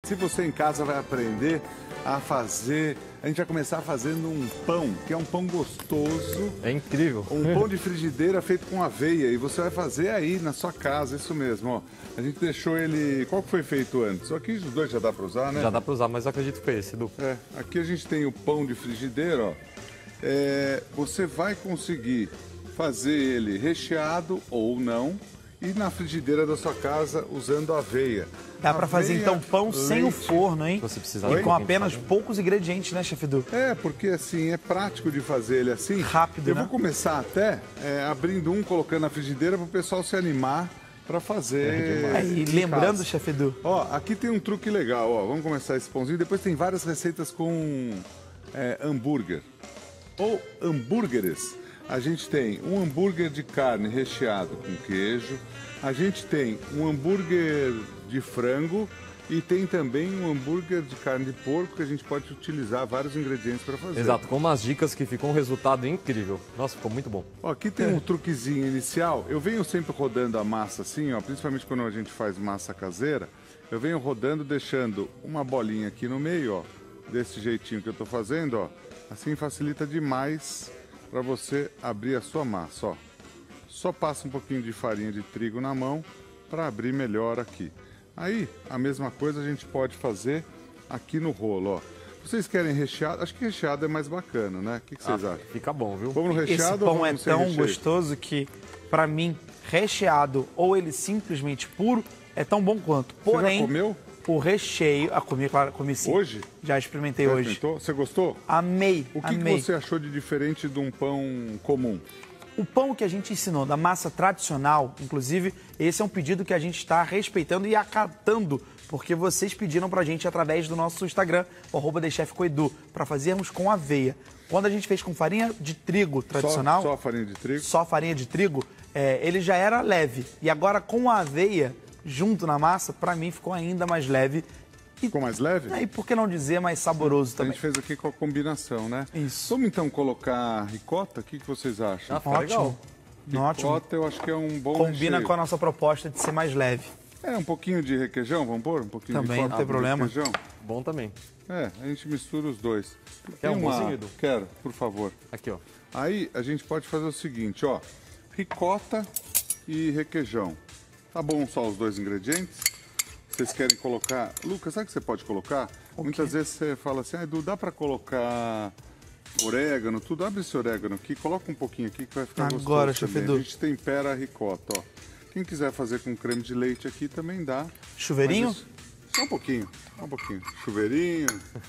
Se você em casa vai aprender a fazer... A gente vai começar fazendo um pão, que é um pão gostoso. É incrível. Um pão de frigideira feito com aveia. E você vai fazer aí na sua casa, isso mesmo, ó. A gente deixou ele... Qual que foi feito antes? Aqui os dois já dá para usar, né? Já dá para usar, mas eu acredito que foi esse, Edu. Aqui a gente tem o pão de frigideira, ó. Você vai conseguir fazer ele recheado ou não. E na frigideira da sua casa usando aveia. Dá para fazer então pão sem o forno, hein? Você precisa e com apenas poucos ingredientes, né, chefe Edu? Porque assim, é prático de fazer ele assim. Rápido, Eu né? vou começar até abrindo um, colocando na frigideira para o pessoal se animar para fazer. E lembrando, chefe Edu. Ó, aqui tem um truque legal, ó. Vamos começar esse pãozinho. Depois tem várias receitas com hambúrguer. Ou hambúrgueres. A gente tem um hambúrguer de carne recheado com queijo. A gente tem um hambúrguer de frango e tem também um hambúrguer de carne de porco que a gente pode utilizar vários ingredientes para fazer. Exato, com umas dicas que ficou um resultado incrível. Nossa, ficou muito bom. Ó, aqui tem um truquezinho inicial. Eu venho sempre rodando a massa assim, ó, principalmente quando a gente faz massa caseira. Eu venho rodando, deixando uma bolinha aqui no meio, ó, desse jeitinho que eu tô fazendo, ó. Assim facilita demais para você abrir a sua massa, ó. Só passa um pouquinho de farinha de trigo na mão para abrir melhor aqui. Aí, a mesma coisa a gente pode fazer aqui no rolo, ó. Vocês querem recheado? Acho que recheado é mais bacana, né? O que vocês acham? Fica bom, viu? Vamos no recheado. Esse pão ou é vamos sem tão recheio? gostoso que, para mim, recheado ou ele simplesmente puro, é tão bom quanto. Porém, Você já comeu? o recheio... claro, comi sim. Hoje? Já experimentei Você hoje. experimentou? Você gostou? Amei, O que amei. você achou de diferente de um pão comum? O pão que a gente ensinou da massa tradicional, inclusive, esse é um pedido que a gente está respeitando e acatando, porque vocês pediram pra gente através do nosso Instagram, o @TheChefCoedu, para fazermos com aveia. Quando a gente fez com farinha de trigo tradicional... Só farinha de trigo? Só farinha de trigo, ele já era leve. E agora com a aveia junto na massa, pra mim ficou ainda mais leve. Ficou mais leve? E por que não dizer mais saboroso A também? gente fez aqui com a combinação, né? Isso. Vamos então colocar ricota? O que vocês acham? Ah, fica legal. Ótimo. Ricota eu acho que é um bom Combina recheio. com a nossa proposta de ser mais leve. Um pouquinho de requeijão, vamos pôr? Um pouquinho Também, de não tem problema. Requeijão. Bom também. A gente mistura os dois. Quer um pãozinho, Edu? Quero, por favor. Aqui, ó. Aí a gente pode fazer o seguinte, ó. Ricota e requeijão. Tá bom só os dois ingredientes? Vocês querem colocar... Lucas, sabe o que você pode colocar? Muitas vezes você fala assim, Edu, dá pra colocar orégano, tudo. Abre esse orégano aqui, coloca um pouquinho aqui que vai ficar Agora, gostoso chefe também. Edu. A gente tempera a ricota, ó. Quem quiser fazer com creme de leite aqui também dá. Chuveirinho? Mas só um pouquinho, só um pouquinho. Chuveirinho,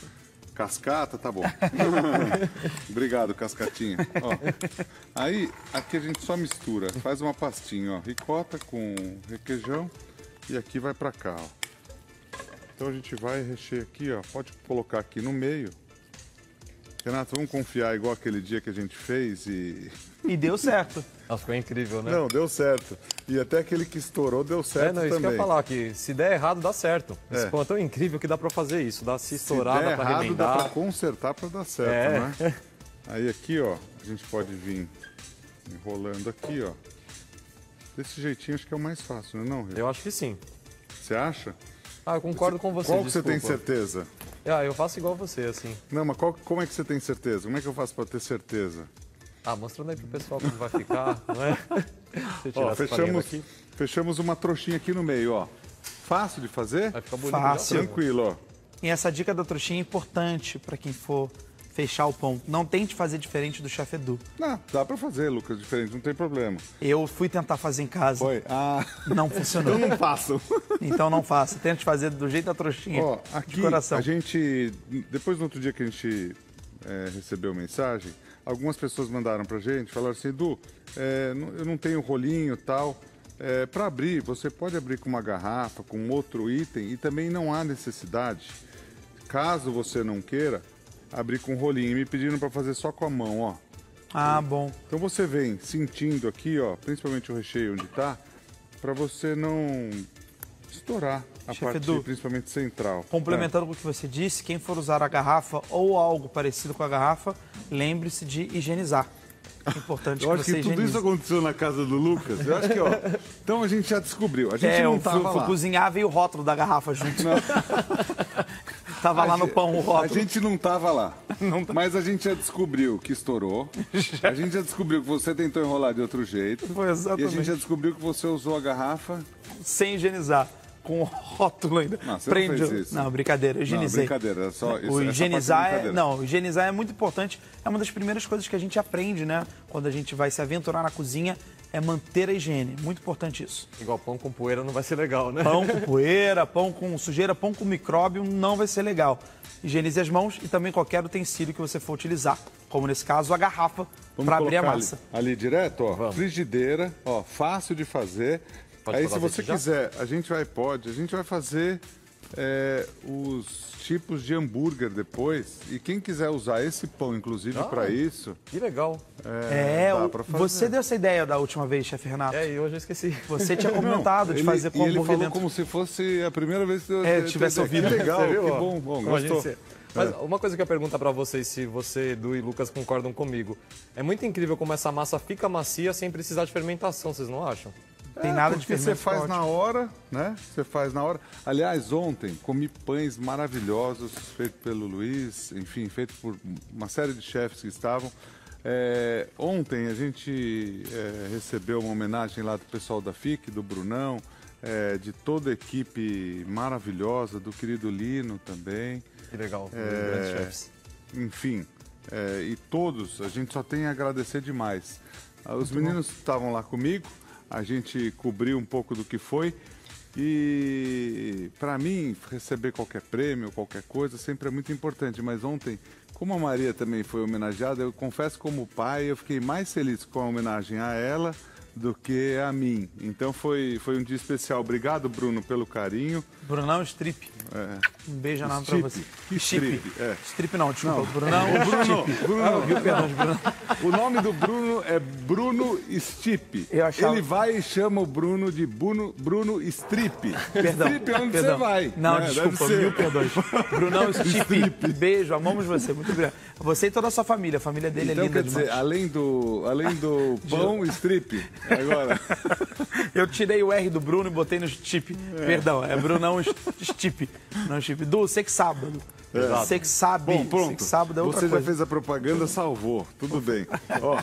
cascata, tá bom. Obrigado, cascatinha. Ó, aí, aqui a gente só mistura, faz uma pastinha, ó. Ricota com requeijão e aqui vai pra cá, ó. Então a gente vai rechear aqui, ó. Pode colocar aqui no meio. Renato, vamos confiar igual aquele dia que a gente fez e... E deu certo. Nossa, ficou incrível, né? Não, deu certo. E até aquele que estourou deu certo não, isso também. que eu ia falar, que se der errado, dá certo. Esse pão é tão incrível que dá pra fazer isso. Dá se estourar, Se der dá pra errado, remendar. dá pra consertar pra dar certo, né? Aí aqui, ó, a gente pode vir enrolando aqui, ó. Desse jeitinho acho que é o mais fácil, não é não, Rê? Eu acho que sim. Você acha? Ah, eu concordo com você, Qual que você desculpa. tem certeza? Ah, eu faço igual você, assim. Não, mas como é que você tem certeza? Como é que eu faço pra ter certeza? Ah, mostrando aí pro pessoal como vai ficar, não é? Deixa eu tirar Ó, essa farinha daqui. fechamos uma trouxinha aqui no meio, ó. Fácil de fazer? Vai ficar bonito. Fácil. já. Tranquilo, ó. E essa dica da trouxinha é importante para quem for fechar o pão. Não tente fazer diferente do chefe Edu. Não, dá pra fazer, Lucas, diferente, não tem problema. Eu fui tentar fazer em casa. Foi? Ah, Não funcionou. então não façam. Então não faça. Tente fazer do jeito da trouxinha. Ó, de aqui coração. a gente, depois no outro dia que a gente recebeu mensagem, algumas pessoas mandaram pra gente, falaram assim, Edu, eu não tenho rolinho e tal. Para abrir, você pode abrir com uma garrafa, com outro item, e também não há necessidade, caso você não queira, abrir com rolinho. E me pediram para fazer só com a mão, ó. Ah, bom. Então você vem sentindo aqui, ó, principalmente o recheio onde tá, para você não estourar a Chefe parte, Edu, principalmente central. Complementando com o que você disse, quem for usar a garrafa ou algo parecido com a garrafa, lembre-se de higienizar. É importante Eu acho você que tudo higienize. isso aconteceu na casa do Lucas. Eu acho que, ó. Então a gente já descobriu. A gente não tava fui lá. cozinhar, veio o rótulo da garrafa junto. Tava lá no pão o rótulo. A gente não tava lá. Mas a gente já descobriu que estourou. A gente já descobriu que você tentou enrolar de outro jeito. Foi E a exatamente. gente já descobriu que você usou a garrafa. Sem higienizar. Com o rótulo ainda. Não, você não fez isso. Não, brincadeira, eu higienizei. Não, brincadeira. É só isso, O essa higienizar parte é brincadeira. higienizar é muito importante. É uma das primeiras coisas que a gente aprende, né? Quando a gente vai se aventurar na cozinha, é manter a higiene. Muito importante isso. Igual pão com poeira não vai ser legal, né? Pão com poeira, pão com sujeira, pão com micróbio não vai ser legal. Higienize as mãos e também qualquer utensílio que você for utilizar. Como nesse caso, a garrafa para abrir a colocar massa. Ali direto, ó. Vamos. Frigideira, ó. Fácil de fazer. Pode Aí, falar se você desse já? quiser, a gente vai fazer os tipos de hambúrguer depois. E quem quiser usar esse pão, inclusive, para isso, Que legal. dá pra fazer. Você deu essa ideia da última vez, chefe Renato. E hoje eu esqueci. Você tinha comentado de fazer com e ele hambúrguer falou dentro. como se fosse a primeira vez que eu tivesse ouvido. Que legal, Você viu, que ó? bom, Como a gente gostou. se- Mas uma coisa que eu ia perguntar pra vocês, se você, Edu e Lucas concordam comigo. É muito incrível como essa massa fica macia sem precisar de fermentação, vocês não acham? Tem nada de Porque você fermento faz ótimo. na hora, né? Você faz na hora. Aliás, ontem comi pães maravilhosos feitos pelo Luiz, enfim, feitos por uma série de chefes que estavam. Ontem a gente recebeu uma homenagem lá do pessoal da FIC, do Brunão, de toda a equipe maravilhosa, do querido Lino também. Que legal, grandes chefs. Enfim, e todos, a gente só tem a agradecer demais. Os meninos estavam lá comigo, a gente cobriu um pouco do que foi e para mim receber qualquer prêmio, qualquer coisa sempre é muito importante, mas ontem, como a Maria também foi homenageada, eu confesso como pai, eu fiquei mais feliz com a homenagem a ela do que a mim. Então foi um dia especial. Obrigado, Bruno, pelo carinho. Brunão Strip. Um beijo enorme pra Strip. você. Que strip? Strip não, desculpa. Brunão Bruno, Viu, perdão, Bruno. o nome do Bruno é Bruno Stipe. Eu achava- Ele vai e chama o Bruno de Bruno Strip. Perdão. Strip é onde perdão. você vai. Não, né? desculpa, Deve ser. mil perdões. Brunão Strip. Beijo, amamos você. Muito obrigado. Você e toda a sua família. A família dele Então, é linda quer dizer, demais. além do pão, strip. Agora. Eu tirei o R do Bruno e botei no Strip. Perdão, é Brunão Strip. Não Strip. Du, você que sabe. Você que sabe. Bom, Você pronto. que sabe da outra Você já coisa. fez a propaganda, salvou. Tudo bem. Ó.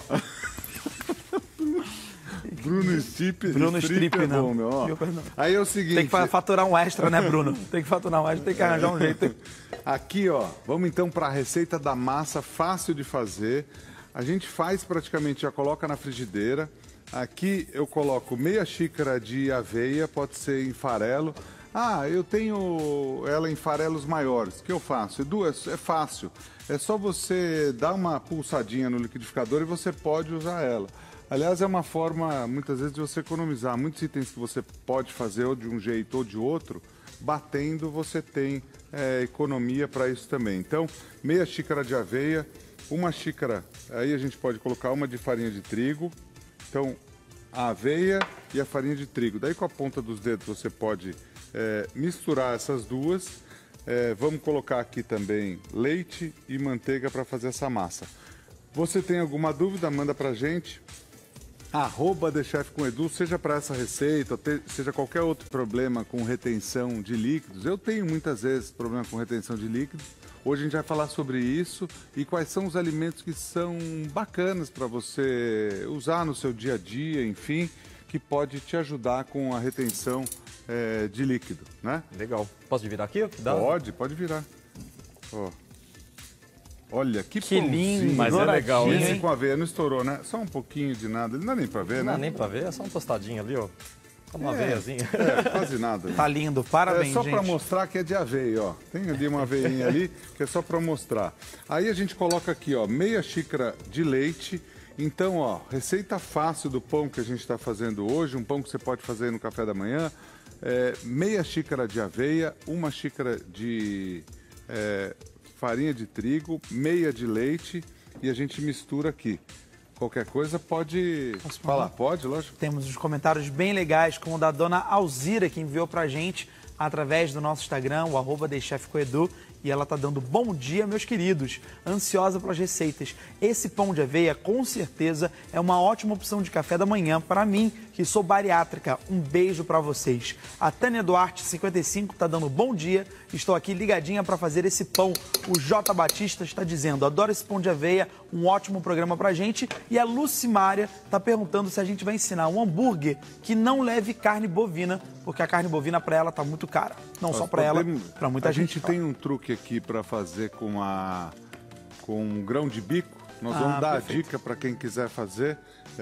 Bruno Stipe. Bruno Strip, é não. bom, meu. Ó. Meu perdão. Aí é o seguinte. Tem que faturar um extra, né, Bruno? Tem que faturar um extra, tem que arranjar um jeito. Aqui, ó, vamos então para a receita da massa, fácil de fazer. A gente faz praticamente, já coloca na frigideira. Aqui eu coloco meia xícara de aveia, pode ser em farelo. Ah, eu tenho ela em farelos maiores. O que eu faço? Edu, é fácil. É só você dar uma pulsadinha no liquidificador e você pode usar ela. Aliás, é uma forma, muitas vezes, de você economizar. Muitos itens que você pode fazer ou de um jeito ou de outro, batendo, você tem economia para isso também. Então, meia xícara de aveia, uma xícara, aí a gente pode colocar uma de farinha de trigo. Então, a aveia e a farinha de trigo. Daí, com a ponta dos dedos, você pode misturar essas duas. Vamos colocar aqui também leite e manteiga para fazer essa massa. Você tem alguma dúvida? Manda pra gente. @TheChefComEdu, seja para essa receita, seja qualquer outro problema com retenção de líquidos. Eu tenho muitas vezes problema com retenção de líquidos. Hoje a gente vai falar sobre isso e quais são os alimentos que são bacanas para você usar no seu dia a dia, enfim, que pode te ajudar com a retenção de líquido, né? Legal. Posso virar aqui? Dá? Pode virar. Ó. Olha, que lindo, pãozinho. mas é legal, Esse hein? com aveia não estourou, né? Só um pouquinho de nada. Não dá nem pra ver, Não dá né? nem pra ver, é só uma tostadinha ali, ó. Só uma veiazinha. Quase nada. Tá lindo, parabéns, É só gente. para mostrar que é de aveia, ó. Tem ali uma aveinha ali, que é só para mostrar. Aí a gente coloca aqui, ó, meia xícara de leite. Então, ó, receita fácil do pão que a gente está fazendo hoje, um pão que você pode fazer no café da manhã. Meia xícara de aveia, uma xícara de farinha de trigo, meia de leite e a gente mistura aqui. Qualquer coisa pode falar. Pode, lógico. Temos uns comentários bem legais, como o da dona Alzira, que enviou pra gente através do nosso Instagram, o @deixefcoedu, e ela tá dando bom dia, meus queridos. Ansiosa pelas receitas. Esse pão de aveia, com certeza, é uma ótima opção de café da manhã para mim, que sou bariátrica. Um beijo para vocês. A Tânia Duarte, 55, tá dando bom dia. Estou aqui ligadinha para fazer esse pão. O J. Batista está dizendo, adoro esse pão de aveia, um ótimo programa pra gente. E a Lucimária tá perguntando se a gente vai ensinar um hambúrguer que não leve carne bovina, porque a carne bovina para ela tá muito cara. Não só para ela, para muita gente. A gente tem um truque aqui para fazer com um grão de bico. Nós vamos dar perfeito. A dica para quem quiser fazer.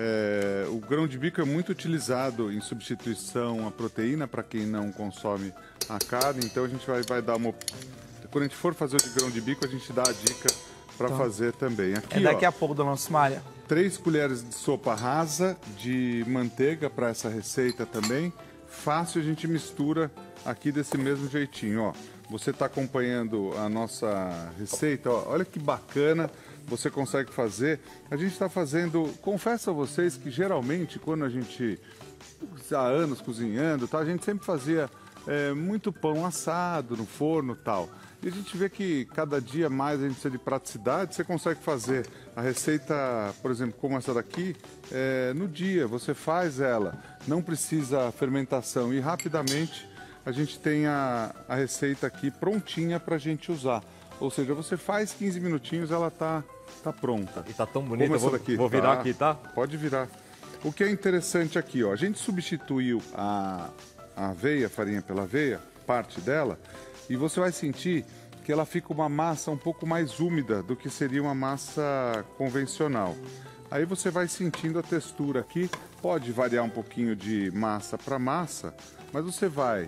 O grão de bico é muito utilizado em substituição à proteína para quem não consome a carne. Então a gente vai dar uma... Quando a gente for fazer o de grão de bico, a gente dá a dica para fazer também. Aqui, daqui a pouco, dona Lucimária. 3 colheres de sopa rasa de manteiga para essa receita também. Fácil, a gente mistura aqui desse mesmo jeitinho, ó. Você está acompanhando a nossa receita, ó. Olha que bacana, você consegue fazer. A gente está fazendo, confesso a vocês que geralmente quando a gente, há anos cozinhando, tá, a gente sempre fazia muito pão assado no forno e tal. E a gente vê que cada dia mais a gente precisa de praticidade. Você consegue fazer a receita, por exemplo, como essa daqui, no dia. Você faz ela, não precisa fermentação e rapidamente a gente tem a receita aqui prontinha para a gente usar. Ou seja, você faz 15 minutinhos, ela tá pronta. E tá tão bonita, vou virar aqui, tá? Pode virar. O que é interessante aqui, ó, a gente substituiu a aveia, a farinha pela aveia, parte dela, e você vai sentir que ela fica uma massa um pouco mais úmida do que seria uma massa convencional. Aí você vai sentindo a textura aqui, pode variar um pouquinho de massa para massa, mas você vai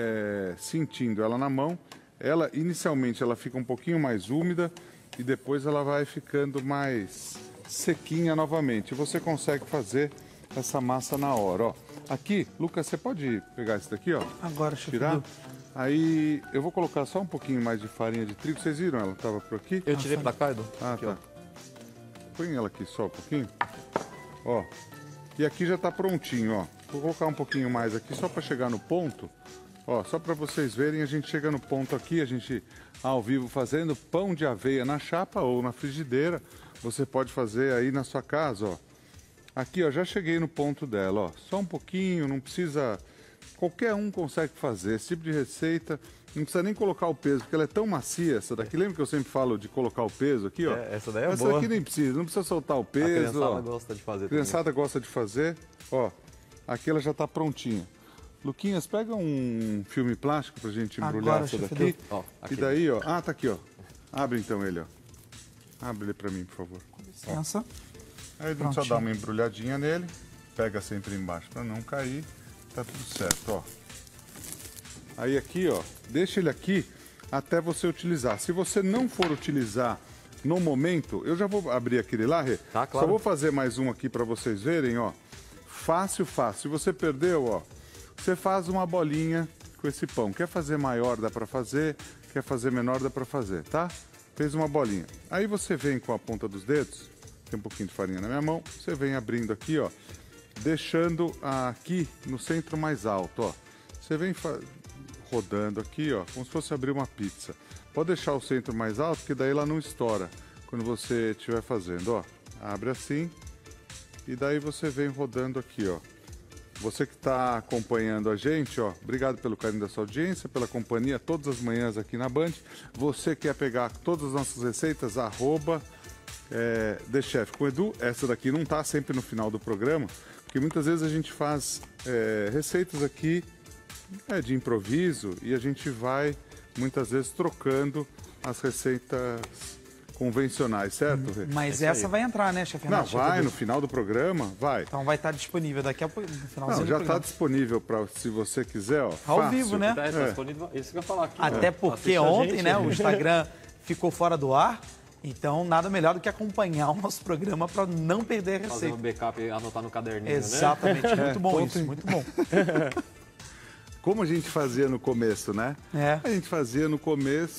sentindo ela na mão. Ela inicialmente ela fica um pouquinho mais úmida e depois ela vai ficando mais sequinha novamente. Você consegue fazer essa massa na hora, ó. Aqui, Lucas, você pode pegar esse daqui, ó? Agora, chefe. Tirar? Aí eu vou colocar só um pouquinho mais de farinha de trigo. Vocês viram? Ela estava por aqui? Eu tirei pra cá, Edu. Aqui, tá. Põe ela aqui só um pouquinho. Ó. E aqui já tá prontinho, ó. Vou colocar um pouquinho mais aqui só para chegar no ponto. Ó, só para vocês verem, a gente chega no ponto aqui, a gente ao vivo fazendo pão de aveia na chapa ou na frigideira. Você pode fazer aí na sua casa, ó. Aqui, ó, já cheguei no ponto dela, ó. Só um pouquinho, não precisa... Qualquer um consegue fazer esse tipo de receita. Não precisa nem colocar o peso, porque ela é tão macia, essa daqui. Lembra que eu sempre falo de colocar o peso aqui, ó? Essa daí é essa boa. Essa daqui nem precisa, não precisa soltar o peso. A criançada gosta de fazer. A criançada gosta de fazer. Ó, aqui ela já tá prontinha. Luquinhas, pega um filme plástico pra gente embrulhar essa daqui. Ó, aqui. E daí, ó. Ah, tá aqui, ó. Abre então ele, ó. Abre ele pra mim, por favor. Com licença. Aí a gente só dá uma embrulhadinha nele. Pega sempre embaixo pra não cair. Tá tudo certo, ó. Aí aqui, ó. Deixa ele aqui até você utilizar. Se você não for utilizar no momento, eu já vou abrir aquele lá, Rê. Tá, claro. Só vou fazer mais um aqui pra vocês verem, ó. Fácil, fácil. Se você perdeu, ó. Você faz uma bolinha com esse pão. Quer fazer maior, dá pra fazer. Quer fazer menor, dá pra fazer, tá? Fez uma bolinha. Aí você vem com a ponta dos dedos, tem um pouquinho de farinha na minha mão, você vem abrindo aqui, ó, deixando aqui no centro mais alto, ó. Você vem rodando aqui, ó, como se fosse abrir uma pizza. Pode deixar o centro mais alto, que daí ela não estoura quando você estiver fazendo, ó. Abre assim e daí você vem rodando aqui, ó. Você que está acompanhando a gente, ó, obrigado pelo carinho da sua audiência, pela companhia todas as manhãs aqui na Band. Você quer pegar todas as nossas receitas, @The Chef com Edu. Essa daqui não está sempre no final do programa, porque muitas vezes a gente faz receitas aqui de improviso e a gente vai muitas vezes trocando as receitas convencionais, certo, Rê? Mas essa vai entrar, né, chefe? Não, vai, no final do programa, vai. Então vai estar disponível daqui a pouco, no finalzinho. Não, já está disponível para, se você quiser, ó. Ao fácil. vivo, né? Tá disponível. Isso que eu ia falar aqui. Até porque ontem, né, o Instagram ficou fora do ar. Então, nada melhor do que acompanhar o nosso programa para não perder a receita. Fazer um backup e anotar no caderninho, Exatamente, né? muito bom isso, muito bom. Como a gente fazia no começo, né? A gente fazia no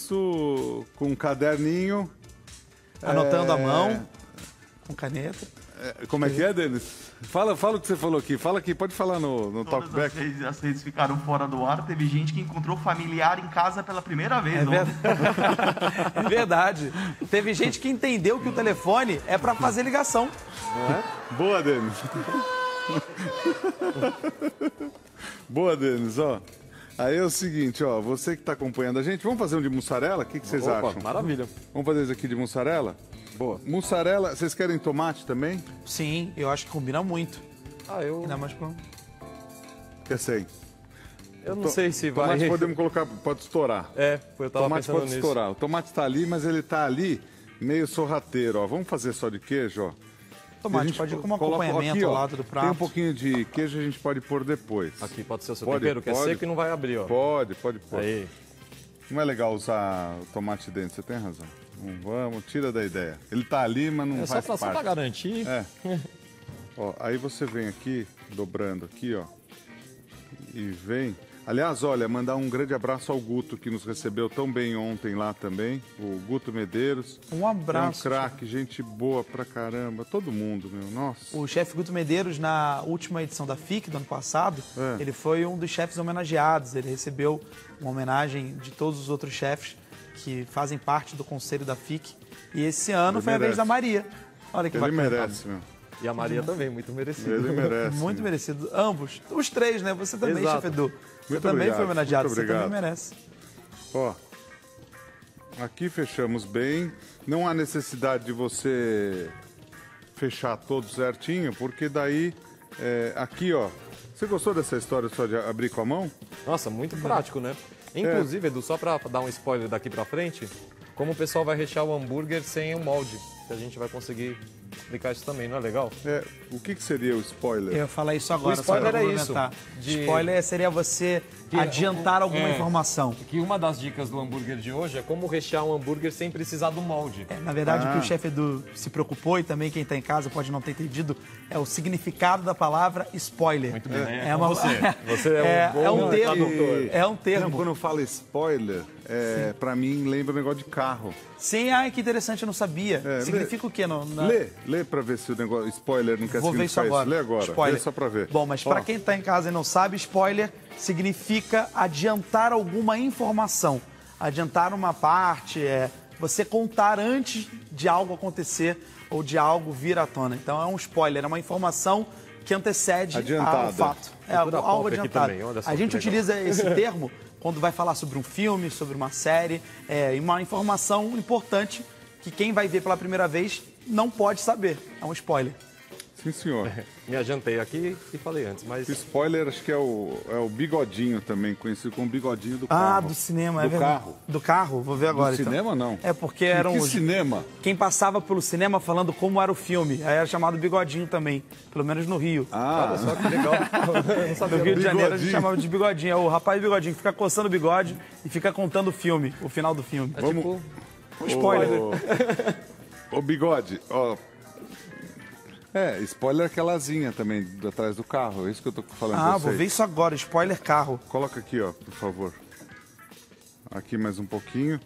começo com um caderninho. Anotando à mão, com caneta. Como é que é, Denis? Fala o que você falou aqui. Fala aqui, pode falar no Todas talkback. as redes ficaram fora do ar. Teve gente que encontrou familiar em casa pela primeira vez. É verdade. Teve gente que entendeu que o telefone é para fazer ligação. Não é? Boa, Denis. Boa, Denis, ó. Aí é o seguinte, ó, você que está acompanhando a gente, vamos fazer um de mussarela? O que vocês acham? Maravilha. Vamos fazer esse aqui de mussarela? Boa. Mussarela, vocês querem tomate também? Sim, eu acho que combina muito. Eu Ainda mais com... Quer sei. não sei se vai... Tomate podemos colocar, pode estourar. Eu tava Tomate pensando pode nisso. estourar. O tomate tá ali, mas ele tá ali meio sorrateiro, ó. Vamos fazer só de queijo, ó. Tomate A gente pode ir como coloca acompanhamento aqui, ó, ao lado do prato. Tem um pouquinho de queijo, a gente pode pôr depois. Aqui pode ser o seu Pode, tempero, que é pode. seco e não vai abrir, ó. Pode pôr. Aí. Não é legal usar o tomate dentro, você tem razão. Não vamos, tira da ideia. Ele tá ali, mas não É faz só parte. pra garantir. É. Ó, aí você vem aqui, dobrando aqui, ó. E vem. Aliás, olha, mandar um grande abraço ao Guto, que nos recebeu tão bem ontem lá também. O Guto Medeiros. Um abraço. É um craque, gente boa pra caramba. Todo mundo, meu. Nossa. O chefe Guto Medeiros, na última edição da FIC do ano passado, É. ele foi um dos chefes homenageados. Ele recebeu uma homenagem de todos os outros chefes que fazem parte do conselho da FIC. E esse ano Ele foi a vez merece. da Maria. Olha que Ele bacana. merece, meu. E a Maria também, muito merecido. Ele merece. Muito merecido. Ambos. Os três, né? Você também, Exato. chefe Edu. Você Muito também obrigado, foi homenageado. muito Você também obrigado. merece. Ó, aqui fechamos bem. Não há necessidade de você fechar todo certinho, porque daí, aqui, ó. Você gostou dessa história só de abrir com a mão? Nossa, muito prático, né? Inclusive, Edu, só pra dar um spoiler daqui pra frente, como o pessoal vai rechear o hambúrguer sem o molde. Que a gente vai conseguir explicar isso também, não é legal? O que seria o spoiler? Eu ia falar isso agora. O spoiler só pra é isso, complementar. de- Spoiler seria você adiantar alguma informação. Que uma das dicas do hambúrguer de hoje é como rechear um hambúrguer sem precisar do molde. Na verdade, o que o chefe Edu se preocupou, e também quem está em casa pode não ter entendido, é o significado da palavra spoiler. Muito bem, É uma... você. Você é um bom termo. tradutor. É um Não, termo. quando fala spoiler, pra mim lembra um negócio de carro. Sim, ai, que interessante, eu não sabia. Significa o quê? Lê pra ver se o negócio spoiler não quer Vou ver isso significar agora. isso. Lê agora, Spoiler. lê só pra ver. Bom, mas Ó, para quem está em casa e não sabe, spoiler significa adiantar alguma informação. Adiantar uma parte, você contar antes de algo acontecer ou de algo vir à tona. Então é um spoiler, é uma informação que antecede Adiantada. ao fato. É Cultura algo pop aqui adiantado. também, olha só A que gente legal. utiliza esse termo quando vai falar sobre um filme, sobre uma série, e uma informação importante que quem vai ver pela primeira vez não pode saber. É um spoiler. Sim, senhor. Me adiantei aqui e falei antes, mas... Spoiler acho que é o bigodinho também, conhecido como bigodinho do Ah, carro. do cinema, Do é verdade. carro. Do carro, vou ver agora. Do então. cinema, não. É porque eram Que os... cinema? Quem passava pelo cinema falando como era o filme. Aí era chamado bigodinho também, pelo menos no Rio. Ah, Só que legal. Eu não sabia. No Rio de Janeiro a gente bigodinho. chamava de bigodinho. É o rapaz bigodinho que fica coçando o bigode e fica contando o filme, o final do filme. É vamos... tipo... Um spoiler. Ô, bigode, ó. Spoiler é aquela asinha também atrás do carro. É isso que eu tô falando pra Ah, vocês. vou ver isso agora. Spoiler carro. Coloca aqui, ó, por favor. Aqui mais um pouquinho.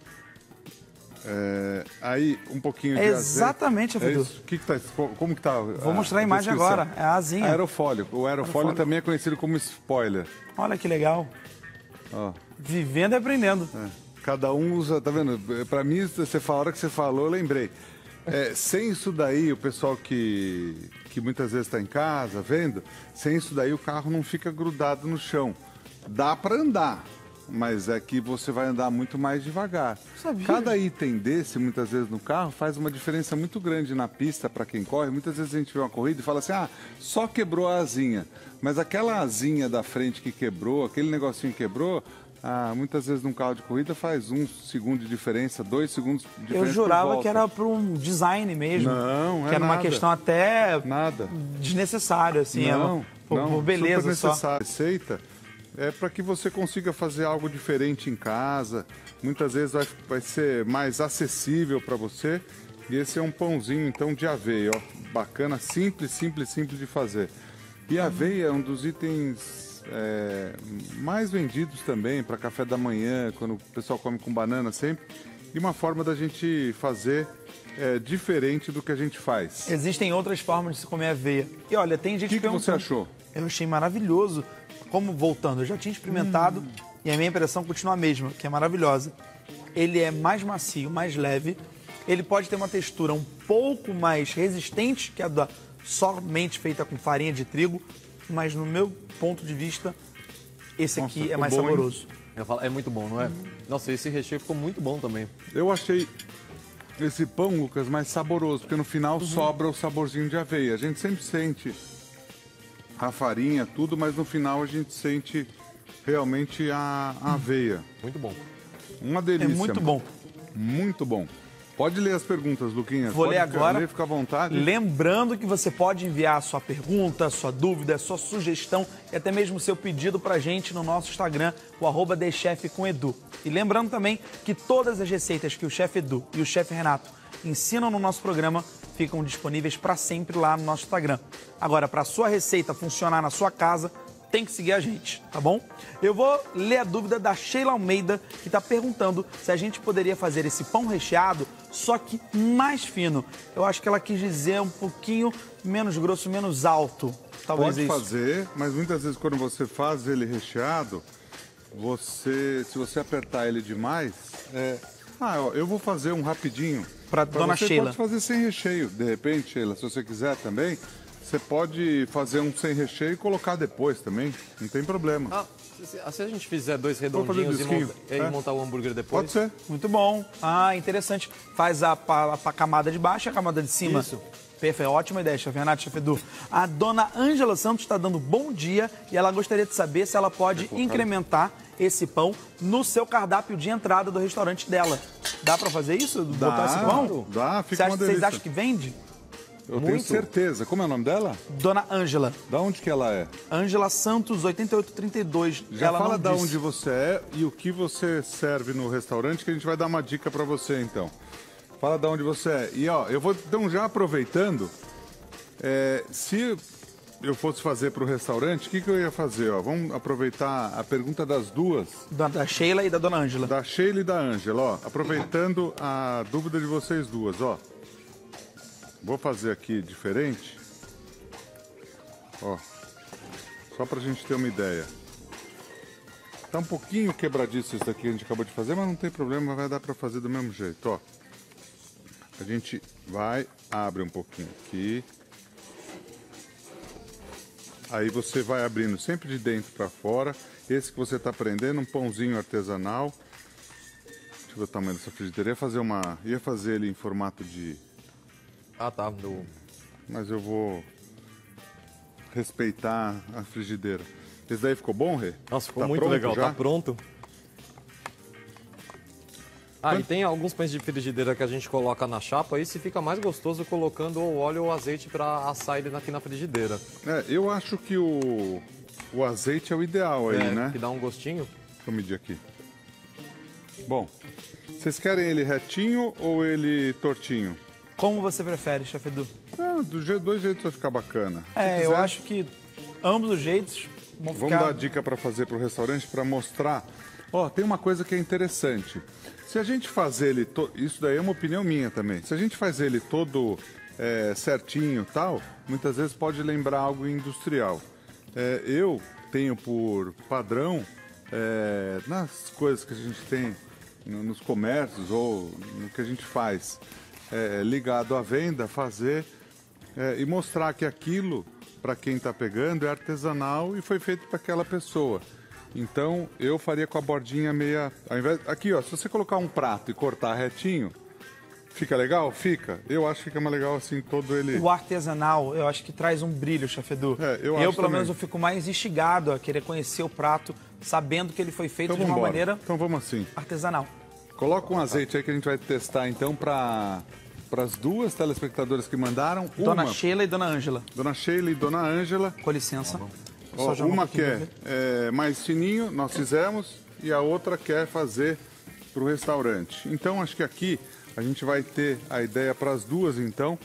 Aí, um pouquinho de azeite. Exatamente, É Edu. isso? Como que tá? Vou mostrar a imagem descrição? agora. É a asinha. Aerofólio. O aerofólio também é conhecido como spoiler. Olha que legal. Ó. Vivendo e aprendendo. Cada um usa, tá vendo? Pra mim, a hora que você falou, eu lembrei. Sem isso daí, o pessoal que muitas vezes está em casa vendo, sem isso daí o carro não fica grudado no chão. Dá para andar, mas é que você vai andar muito mais devagar. Sabia. Cada item desse, muitas vezes no carro, faz uma diferença muito grande na pista para quem corre. Muitas vezes a gente vê uma corrida e fala assim, só quebrou a asinha. Mas aquela asinha da frente que quebrou, aquele negocinho que quebrou, muitas vezes num carro de corrida faz 1 segundo de diferença, 2 segundos de diferença. Eu jurava por volta. que era por um design mesmo. Não, que era uma nada. questão até Nada. desnecessária, assim. Não, por beleza super só. necessário. A receita é para que você consiga fazer algo diferente em casa. Muitas vezes vai ser mais acessível para você. E esse é um pãozinho, então, de aveia, ó. Bacana, simples de fazer. E a aveia é um dos itens mais vendidos também para café da manhã, quando o pessoal come com banana sempre. e uma forma da gente fazer diferente do que a gente faz. Existem outras formas de se comer aveia. E olha, tem gente O que você achou? Eu achei maravilhoso. Como, voltando, eu já tinha experimentado e a minha impressão continua a mesma, que é maravilhosa. Ele é mais macio, mais leve. Ele pode ter uma textura um pouco mais resistente que a da somente feita com farinha de trigo, mas no meu ponto de vista, esse Nossa, aqui é ficou mais bom, hein? saboroso. Eu falo, é muito bom, não é? Nossa, esse recheio ficou muito bom também. Eu achei esse pão, Lucas, mais saboroso, porque no final sobra o saborzinho de aveia. A gente sempre sente a farinha, tudo, mas no final a gente sente realmente a aveia. Muito bom. Uma É delícia. muito bom. Muito bom. Pode ler as perguntas, Luquinhas. Vou ler Pode agora. ler, fica à vontade. Lembrando que você pode enviar a sua pergunta, a sua dúvida, a sua sugestão e até mesmo o seu pedido pra gente no nosso Instagram, o @TheChefComEdu. E lembrando também que todas as receitas que o Chef Edu e o Chef Renato ensinam no nosso programa ficam disponíveis para sempre lá no nosso Instagram. Agora, para a sua receita funcionar na sua casa, tem que seguir a gente, tá bom? Eu vou ler a dúvida da Sheila Almeida, que está perguntando se a gente poderia fazer esse pão recheado, só que mais fino. Eu acho que ela quis dizer um pouquinho menos grosso, menos alto. Talvez Pode isso. fazer, mas muitas vezes quando você faz ele recheado, se você apertar ele demais, eu vou fazer um rapidinho. Pra Dona você Sheila. pode fazer sem recheio, de repente, Sheila, se você quiser também, você pode fazer um sem recheio e colocar depois também, não tem problema. Ah, se a gente fizer dois fazer redondinhos disquinho, e montar o hambúrguer depois? Pode ser. Muito bom. Ah, interessante. Faz a camada de baixo e a camada de cima. Isso. Perfeito, ótima ideia, Chef Renato, Chef Edu. A dona Ângela Santos está dando bom dia e ela gostaria de saber se ela pode incrementar esse pão no seu cardápio de entrada do restaurante dela. Dá para fazer isso? Botar esse pão? Dá, fica uma Vocês delícia. acham que vende? Eu tenho certeza. Como é o nome dela? Dona Ângela. Da onde que ela é? Ângela Santos, 8832. Já ela fala não da disse. onde você é e o que você serve no restaurante, que a gente vai dar uma dica para você, então. Fala da onde você é. E, ó, eu vou, então, já aproveitando, se eu fosse fazer para o restaurante, o que eu ia fazer? Ó? Vamos aproveitar a pergunta das duas, Da Sheila e da Dona Ângela. da Sheila e da Ângela, ó. Aproveitando a dúvida de vocês duas, ó. Vou fazer aqui diferente. Ó. Só pra gente ter uma ideia. Tá um pouquinho quebradiço isso daqui que a gente acabou de fazer, mas não tem problema, vai dar pra fazer do mesmo jeito, ó. A gente vai, abre um pouquinho aqui. Aí você vai abrindo sempre de dentro pra fora. Esse que você tá prendendo, um pãozinho artesanal. Deixa eu ver o tamanho dessa frigideira. Ia fazer ele em formato de... Ah, tá. Mas eu vou respeitar a frigideira. Esse daí ficou bom, Rê? Nossa, ficou Tá muito pronto legal. já? Tá pronto. Ah, e tem alguns pães de frigideira que a gente coloca na chapa e se fica mais gostoso colocando o óleo ou azeite para assar ele aqui na frigideira. Eu acho que o azeite é o ideal aí, né? Que dá um gostinho. Deixa eu medir aqui. Bom, vocês querem ele retinho ou ele tortinho? Como você prefere, Chef Edu? Dois jeitos vai ficar bacana. Se Eu quiser, acho que ambos os jeitos vão Vamos ficar... dar dica para fazer para o restaurante para mostrar. Ó, tem uma coisa que é interessante. Se a gente fazer ele isso daí é uma opinião minha também. Se a gente faz ele todo certinho, tal, muitas vezes pode lembrar algo industrial. Eu tenho por padrão nas coisas que a gente tem nos comércios ou no que a gente faz ligado à venda, fazer e mostrar que aquilo para quem está pegando é artesanal e foi feito para aquela pessoa. Então, eu faria com a bordinha meia... Aqui, ó, se você colocar um prato e cortar retinho, fica legal? Fica. Eu acho que fica mais legal assim, todo ele... O artesanal, eu acho que traz um brilho, Chef Edu. eu pelo acho também. menos, eu fico mais instigado a querer conhecer o prato, sabendo que ele foi feito Então, de uma vambora. maneira Então, vamos assim. artesanal. Coloca um azeite aí que a gente vai testar, então, para as duas telespectadoras que mandaram. Dona Uma, Sheila e Dona Ângela. Dona Sheila e Dona Ângela. Com licença. Ó, Só jogar um uma pouquinho quer mais fininho, nós fizemos, e a outra quer fazer para o restaurante. Então, acho que aqui a gente vai ter a ideia para as duas, então,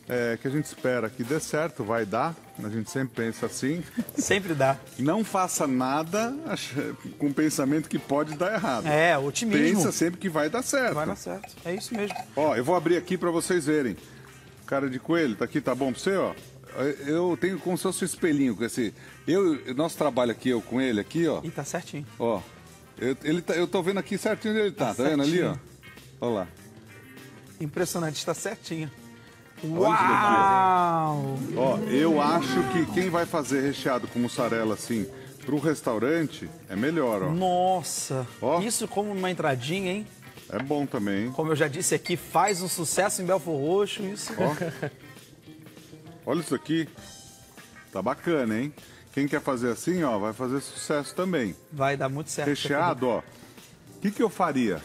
que a gente espera que dê certo, vai dar. A gente sempre pensa assim. Sempre dá. Não faça nada com o pensamento que pode dar errado. Otimismo. Pensa sempre que vai dar certo. Vai dar certo. É isso mesmo. Ó, eu vou abrir aqui para vocês verem. Cara de coelho, tá aqui, tá bom pra você, ó? Eu tenho como se fosse um espelhinho com esse... Nosso trabalho aqui, eu com ele aqui, ó. E tá certinho. Ó, eu tô vendo aqui certinho onde ele tá vendo ali, ó? Olha lá. Impressionante, está certinho. Olha isso daqui, Uau! Ó, eu acho que quem vai fazer recheado com mussarela assim pro restaurante é melhor, ó. Nossa! Ó. Isso como uma entradinha, hein? É bom também, hein? Como eu já disse aqui, faz um sucesso em Belfor Roxo, isso. Ó. Olha isso aqui. Tá bacana, hein? Quem quer fazer assim, ó, vai fazer sucesso também. Vai dar muito certo. Recheado, ó. O que eu faria?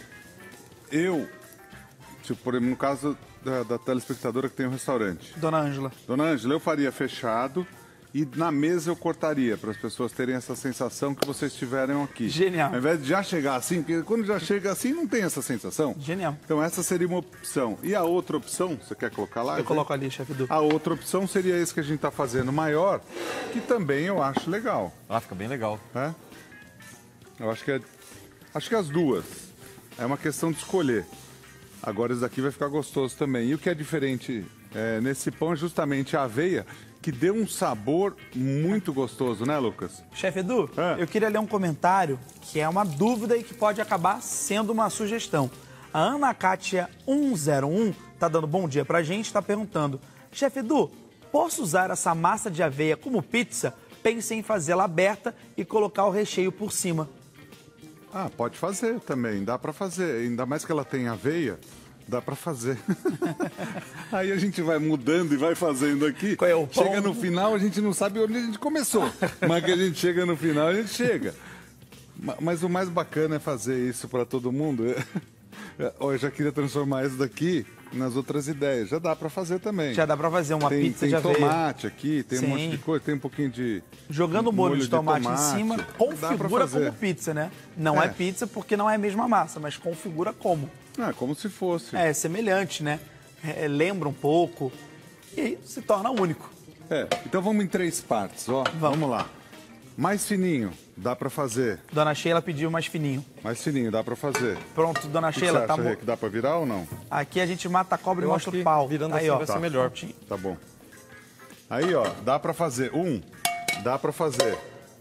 Tipo, por exemplo, no caso da telespectadora que tem um restaurante. Dona Ângela. Dona Ângela, eu faria fechado e na mesa eu cortaria, para as pessoas terem essa sensação que vocês tiveram aqui. Genial. Ao invés de já chegar assim, porque quando já chega assim não tem essa sensação. Genial. Então essa seria uma opção. E a outra opção, você quer colocar lá? Eu coloco ali, chefe Du. A outra opção seria esse que a gente está fazendo maior, que também eu acho legal. Ah, fica bem legal. Né? Eu acho que as duas. É uma questão de escolher. Agora esse daqui vai ficar gostoso também. E o que é diferente nesse pão é justamente a aveia, que deu um sabor muito gostoso, né, Lucas? Chefe Edu, eu queria ler um comentário que é uma dúvida e que pode acabar sendo uma sugestão. A Ana Kátia 101 tá dando bom dia pra gente, tá perguntando: Chefe Edu, posso usar essa massa de aveia como pizza? Pensei em fazê-la aberta e colocar o recheio por cima. Ah, pode fazer também, dá pra fazer. Ainda mais que ela tem aveia, dá pra fazer. Aí a gente vai mudando e vai fazendo aqui. Qual é o pão? Chega no final, a gente não sabe onde a gente começou. Mas que a gente chega no final, a gente chega. Mas o mais bacana é fazer isso pra todo mundo. Eu já queria transformar isso daqui nas outras ideias. Já dá pra fazer também. Já dá pra fazer uma pizza de aveia. Tem tomate aqui, tem Sim. um monte de coisa, tem um pouquinho de... Jogando molho de tomate em cima, Dá pra configura fazer. como pizza, né? Não é pizza porque não é a mesma massa, mas configura como. Ah, como se fosse. É semelhante, né? Lembra um pouco e aí se torna único. Então vamos em 3 partes, ó. Vamos lá. Mais fininho, dá pra fazer. Dona Sheila pediu mais fininho. Mais fininho, dá pra fazer. Pronto, Dona O que Sheila, você tá acha, bom. Rê, que dá pra virar ou não? Aqui a gente mata a cobra e Eu mostra acho o que pau. virando Aí, assim ó. vai ser melhor. Tá bom. Aí, ó, dá pra fazer. Dá pra fazer.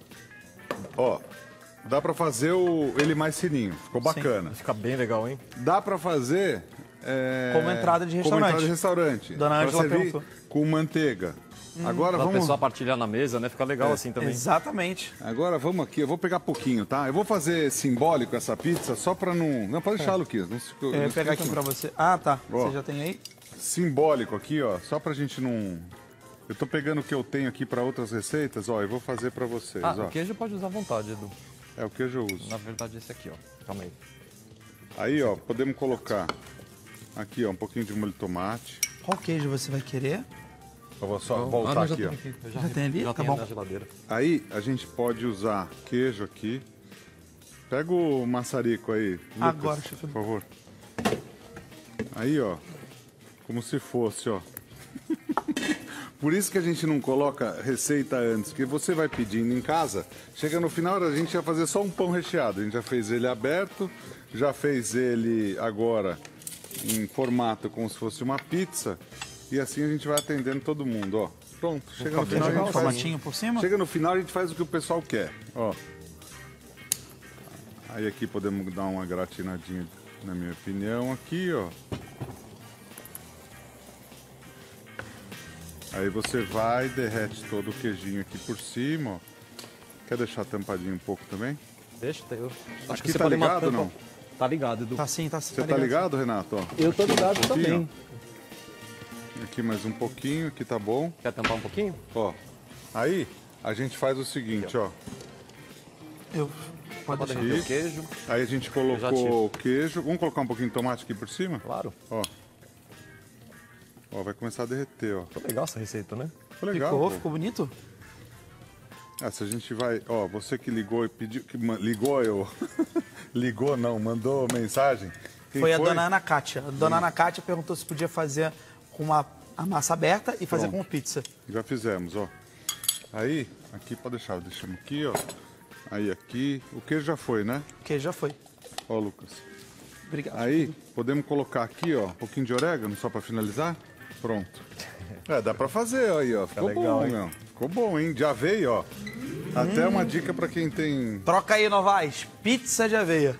Ó, dá pra fazer ele mais fininho. Ficou bacana. Fica bem legal, hein? Dá pra fazer... Como entrada de Como restaurante. entrada de restaurante. Dona Pra Ângela servir perguntou. com manteiga. Agora Pra vamos... pessoa partilhar na mesa, né? Fica legal assim também. Exatamente. Agora vamos aqui, eu vou pegar pouquinho, tá? Eu vou fazer simbólico essa pizza só pra não... Não, pode deixar, Luquinhas. Não se... Eu ia pegar aqui pra você. Ah, tá. Ó. Você já tem aí? Simbólico aqui, ó. Só pra gente não... Eu tô pegando o que eu tenho aqui pra outras receitas, ó. Eu vou fazer pra vocês, Ah, ó. o queijo pode usar à vontade, Edu. É o queijo eu uso. Na verdade, esse aqui, ó. Calma aí. Aí, ó, podemos colocar aqui, ó, um pouquinho de molho de tomate. Qual queijo você vai querer? Eu vou só não, voltar já aqui, ó. tem aqui. Eu Já tem ali? Já Tá tem bom. na geladeira. Aí, a gente pode usar queijo aqui. Pega o maçarico aí, Lucas, Agora, chefe. por favor. Aí, ó, como se fosse, ó. Por isso que a gente não coloca receita antes, porque você vai pedindo em casa, chega no final a gente vai fazer só um pão recheado. A gente já fez ele aberto, já fez ele agora em formato como se fosse uma pizza, e assim a gente vai atendendo todo mundo, ó. Pronto, chega no final a gente faz... Tomatinho por cima? Chega no final a gente faz o que o pessoal quer, ó. Aí aqui podemos dar uma gratinadinha, na minha opinião, aqui, ó. Aí você vai, derrete todo o queijinho aqui por cima, ó. Quer deixar tampadinho um pouco também? Deixa, eu... Acho Aqui que você tá pode uma ligado ou tampa- não? Tá ligado, Edu. Tá sim, tá Você tá ligado, Renato? Ó, Eu tô ligado pouquinho, aqui mais um pouquinho, aqui tá bom. Quer tampar um pouquinho? Ó, aí a gente faz o seguinte, ó. Eu... Pode Pode deixar. derreter o queijo. Aí a gente Já colocou tiro. o queijo. Vamos colocar um pouquinho de tomate aqui por cima? Claro. Ó. Ó, vai começar a derreter, ó. Ficou legal essa receita, né? Ficou legal. Ficou, pô. ficou bonito? Ah, se a gente vai... Ó, você que ligou e pediu... Ligou, eu... Ligou não, mandou mensagem. Quem Foi a Dona Ana Kátia. A Dona Ana Kátia perguntou se podia fazer com uma a massa aberta e fazer Pronto. como pizza. Já fizemos, ó. Aí, aqui pode deixar, deixamos aqui, ó. Aí aqui, o queijo já foi, né? O queijo já foi. Ó, Lucas. Obrigado. Aí, podemos colocar aqui, ó, um pouquinho de orégano só pra finalizar. Pronto. É, dá pra fazer aí, ó. Ficou legal, bom, hein? meu. Ficou bom, hein? De aveia, ó. Até uma dica pra quem tem... Troca aí, Novaes. Pizza de aveia.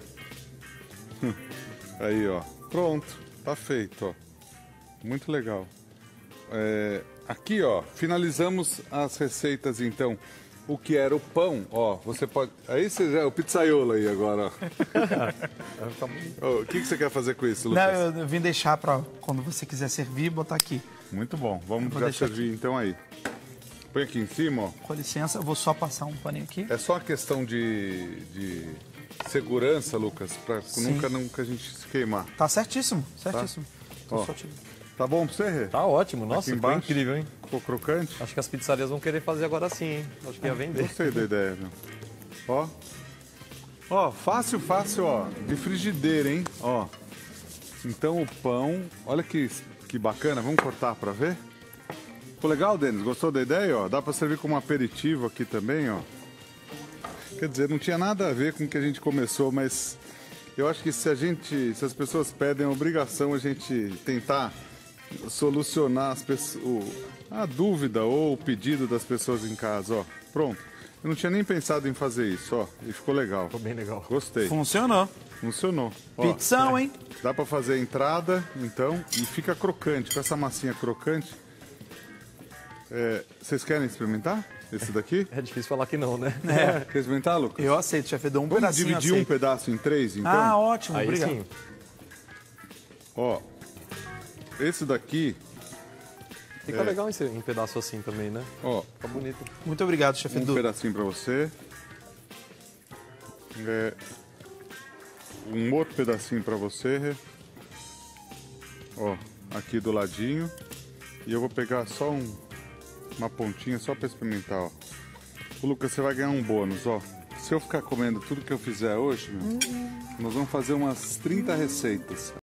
Aí, ó. Pronto. Tá feito, ó. Muito legal. Aqui, ó, finalizamos as receitas, então. O que era o pão, ó, você pode... Aí você já... O pizzaiolo aí agora, ó. Ó, o que você quer fazer com isso, Lucas? Não, eu vim deixar pra quando você quiser servir, botar aqui. Muito bom. Vamos vou já deixar servir, então, aí. Põe aqui em cima, ó. Com licença, eu vou só passar um paninho aqui. É só uma questão de segurança, Lucas, pra Sim. nunca a gente se queimar. Tá certíssimo, certíssimo. Tô Ó. só tirando. Tá bom pra você, Rê? Tá ótimo, nossa, Aqui ficou embaixo. incrível, hein? Ficou crocante? Acho que as pizzarias vão querer fazer agora sim, hein? Acho que ia vender. Gostei da ideia, meu. Ó. Ó, fácil, fácil, ó. De frigideira, hein? Ó. Então o pão, olha que bacana. Vamos cortar pra ver? Ficou legal, Denis? Gostou da ideia, ó? Dá pra servir como aperitivo aqui também, ó. Quer dizer, não tinha nada a ver com o que a gente começou, mas eu acho que se as pessoas pedem, é obrigação a gente tentar solucionar a dúvida ou o pedido das pessoas em casa, ó. Pronto. Eu não tinha nem pensado em fazer isso, ó. E ficou legal. Ficou bem legal. Gostei. Funcionou. Funcionou. Ó, Pizzão, hein? dá pra fazer a entrada, então, e fica crocante. Com essa massinha crocante. Vocês querem experimentar esse daqui? É difícil falar que não, né? Quer experimentar, Lucas? Eu aceito, chefe. Dou um Vamos pedacinho, dividir eu um aceito. pedaço em 3, então? Ah, ótimo, Aí obrigado. sim. Ó, esse daqui, Fica legal em pedaço assim também, né? ó, Fica bonito. Muito obrigado, chefe um Edu. pedacinho pra você. Um outro pedacinho pra você. Rê. Ó, aqui do ladinho. E eu vou pegar só uma pontinha só pra experimentar, ó. Ô, Lucas, você vai ganhar um bônus, ó. Se eu ficar comendo tudo que eu fizer hoje, meu, nós vamos fazer umas 30 receitas.